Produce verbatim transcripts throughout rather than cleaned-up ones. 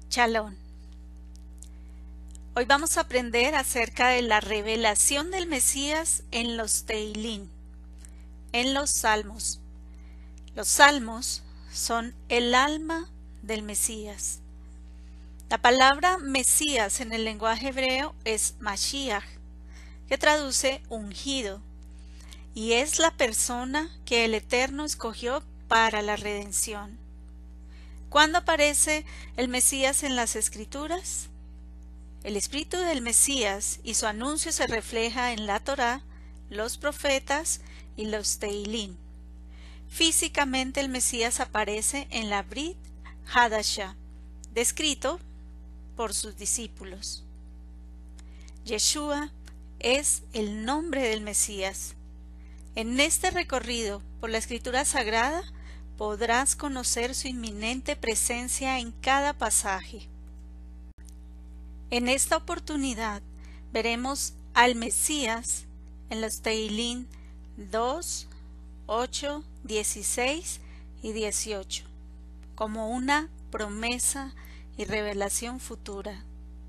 Shalom. Hoy vamos a aprender acerca de la revelación del Mesías en los Teilín, en los Salmos. Los Salmos son el alma del Mesías. La palabra Mesías en el lenguaje hebreo es Mashiach, que traduce ungido, y es la persona que el Eterno escogió para la redención. ¿Cuándo aparece el Mesías en las Escrituras? El espíritu del Mesías y su anuncio se refleja en la Torá, los profetas y los Teilín. Físicamente el Mesías aparece en la Brit Hadashah, descrito por sus discípulos. Yeshua es el nombre del Mesías. En este recorrido por la Escritura Sagrada podrás conocer su inminente presencia en cada pasaje. En esta oportunidad veremos al Mesías en los Teilín dos, ocho, dieciséis y dieciocho, como una promesa y revelación futura.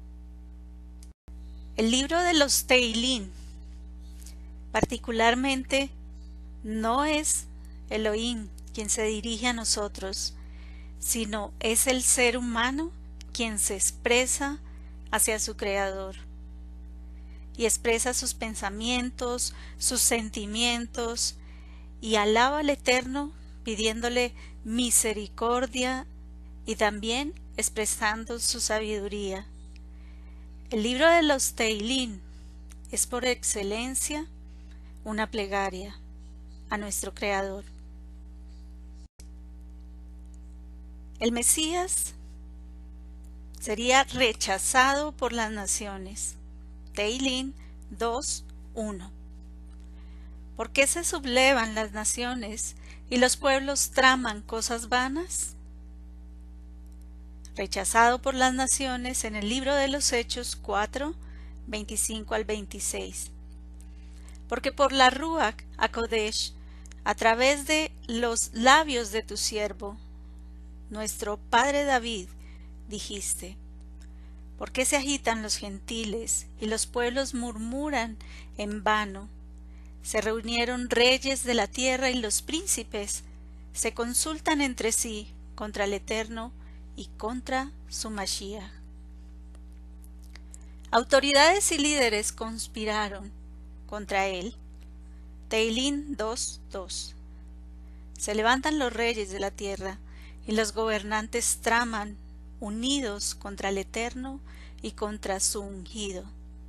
El libro de los Teilín, particularmente, no es Elohim quien se dirige a nosotros, sino es el ser humano quien se expresa hacia su Creador y expresa sus pensamientos, sus sentimientos y alaba al Eterno pidiéndole misericordia y también expresando su sabiduría. El libro de los Teilín es por excelencia una plegaria a nuestro Creador. El Mesías sería rechazado por las naciones. Teilín dos, uno. ¿Por qué se sublevan las naciones y los pueblos traman cosas vanas? Rechazado por las naciones en el libro de los Hechos cuatro, veinticinco al veintiséis. Porque por la Ruach HaKodesh, a través de los labios de tu siervo, nuestro padre David, dijiste: ¿por qué se agitan los gentiles y los pueblos murmuran en vano? Se reunieron reyes de la tierra y los príncipes se consultan entre sí contra el Eterno y contra su Mashiach. Autoridades y líderes conspiraron contra él. Teilín dos, dos. Se levantan los reyes de la tierra y los gobernantes traman unidos contra el Eterno y contra su ungido.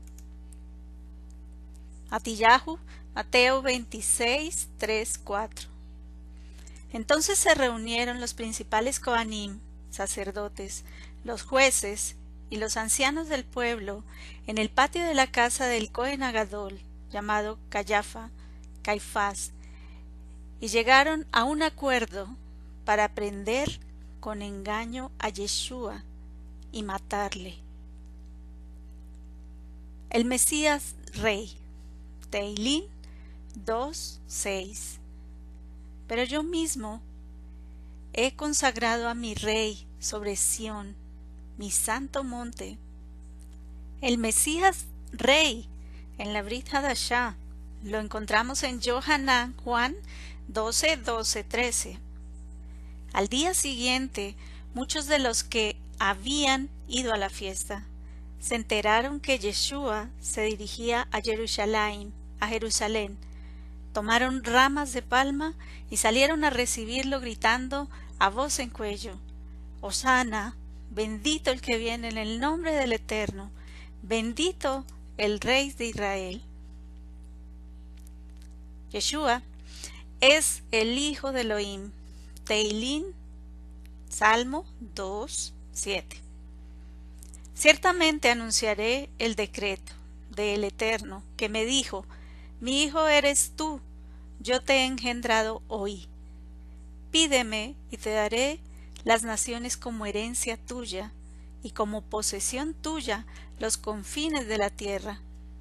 Matillahu, Mateo veintiséis, tres, cuatro. Entonces se reunieron los principales Kohanim, sacerdotes, los jueces y los ancianos del pueblo en el patio de la casa del Cohen Agadol, llamado Cayafa, Caifás, y llegaron a un acuerdo para prender con engaño a Yeshua y matarle. El Mesías Rey, Teilín dos, seis. Pero yo mismo he consagrado a mi Rey sobre Sión, mi santo monte. El Mesías Rey en la Brit Hadashah lo encontramos en Yohanan Juan doce, doce, trece. Al día siguiente, muchos de los que habían ido a la fiesta se enteraron que Yeshua se dirigía a Jerusalén, a Jerusalén. Tomaron ramas de palma y salieron a recibirlo gritando a voz en cuello: Hosana, bendito el que viene en el nombre del Eterno, bendito el Rey de Israel. Yeshua es el Hijo de Elohim. Teilín, Salmo dos, siete. Ciertamente anunciaré el decreto del Eterno, que me dijo: mi hijo eres tú, yo te he engendrado hoy. Pídeme y te daré las naciones como herencia tuya, y como posesión tuya los confines de la tierra.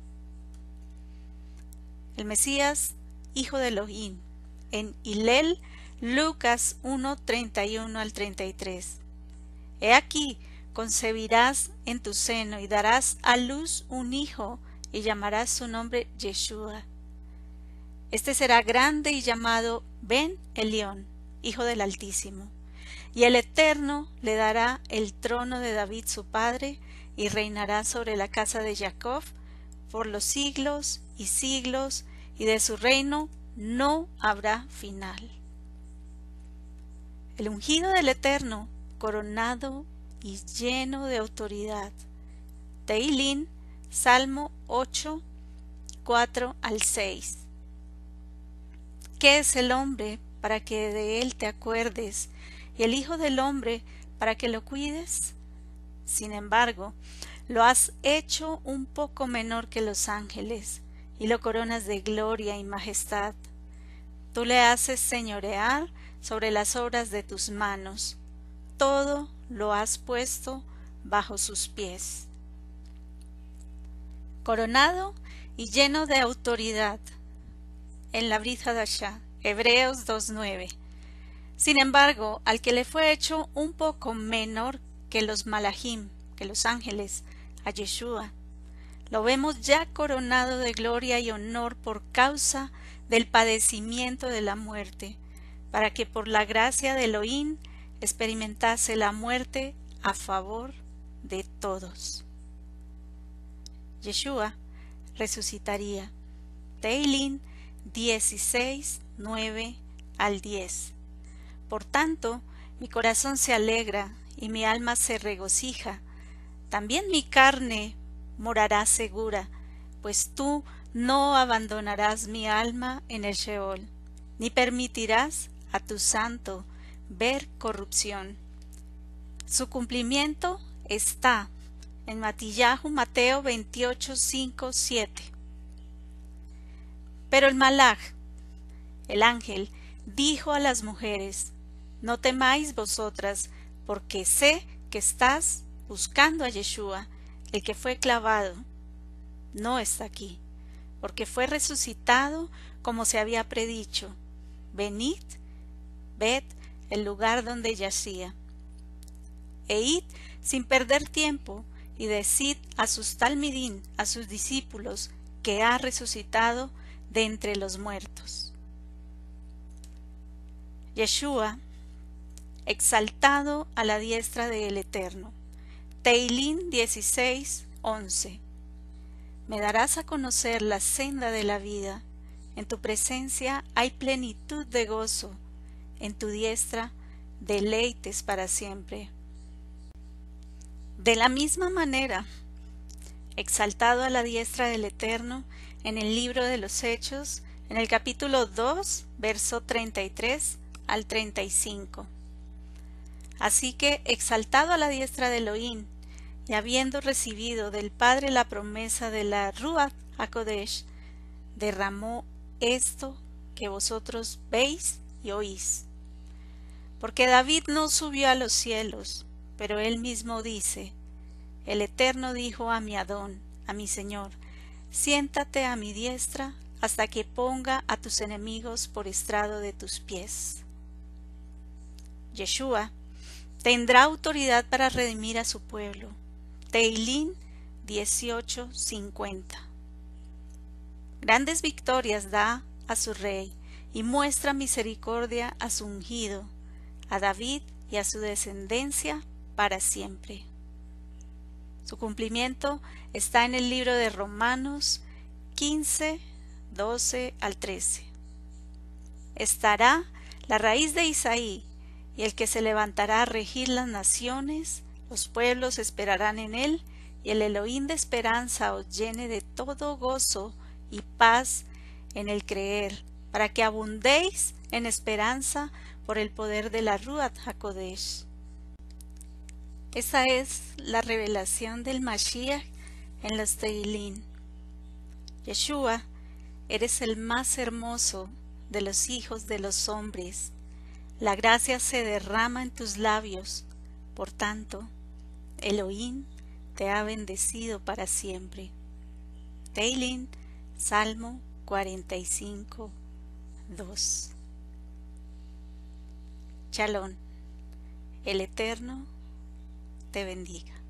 El Mesías, Hijo de Elohim, en Hillel, Lucas uno, treinta y uno al treinta y tres. He aquí, concebirás en tu seno y darás a luz un hijo y llamarás su nombre Yeshua. Este será grande y llamado Ben Elión, Hijo del Altísimo. Y el Eterno le dará el trono de David su padre, y reinará sobre la casa de Jacob por los siglos y siglos, y de su reino no habrá final. El ungido del Eterno, coronado y lleno de autoridad. Teilín, Salmo ocho, cuatro al seis. ¿Qué es el hombre para que de él te acuerdes, y el hijo del hombre para que lo cuides? Sin embargo, lo has hecho un poco menor que los ángeles, y lo coronas de gloria y majestad. Tú le haces señorear sobre las obras de tus manos, todo lo has puesto bajo sus pies. Coronado y lleno de autoridad. En la Brit Hadashah, Hebreos dos nueve. Sin embargo, al que le fue hecho un poco menor que los malachim, que los ángeles, a Yeshua, lo vemos ya coronado de gloria y honor por causa del padecimiento de la muerte, para que por la gracia de Elohim experimentase la muerte a favor de todos. Yeshua resucitaría. Teilín dieciséis, nueve al diez. Por tanto, mi corazón se alegra y mi alma se regocija. También mi carne morará segura, pues tú no abandonarás mi alma en el Sheol, ni permitirás a tu santo ver corrupción. Su cumplimiento está en Matillahu, Mateo veintiocho, cinco, siete. Pero el malaj, el ángel, dijo a las mujeres: no temáis vosotras, porque sé que estás buscando a Yeshua, el que fue clavado. No está aquí, porque fue resucitado como se había predicho. Venid, ved el lugar donde yacía. E id sin perder tiempo y decid a sus talmidín, a sus discípulos, que ha resucitado de entre los muertos. Yeshua, exaltado a la diestra del Eterno. Teilín dieciséis, once. Me darás a conocer la senda de la vida. En tu presencia hay plenitud de gozo. En tu diestra deleites para siempre. De la misma manera, exaltado a la diestra del Eterno, en el libro de los Hechos, en el capítulo dos, verso treinta y tres al treinta y cinco. Así que, exaltado a la diestra de Elohim, y habiendo recibido del Padre la promesa de la Ruach HaKodesh, derramó esto que vosotros veis y oís. Porque David no subió a los cielos, pero él mismo dice: el Eterno dijo a mi Adón, a mi Señor: siéntate a mi diestra hasta que ponga a tus enemigos por estrado de tus pies. Yeshua tendrá autoridad para redimir a su pueblo. Teilín dieciocho, cincuenta. Grandes victorias da a su rey y muestra misericordia a su ungido, a David y a su descendencia para siempre. Su cumplimiento está en el libro de Romanos quince, doce al trece. Estará la raíz de Isaí, y el que se levantará a regir las naciones, los pueblos esperarán en él, y el Elohim de esperanza os llene de todo gozo y paz en el creer, para que abundéis en esperanza por el poder de la Ruach HaKodesh. Esa es la revelación del Mashiach en los Teilín. Yeshua, eres el más hermoso de los hijos de los hombres. La gracia se derrama en tus labios. Por tanto, Elohim te ha bendecido para siempre. Teilín, Salmo cuarenta y cinco, dos. Shalom. El Eterno te bendiga.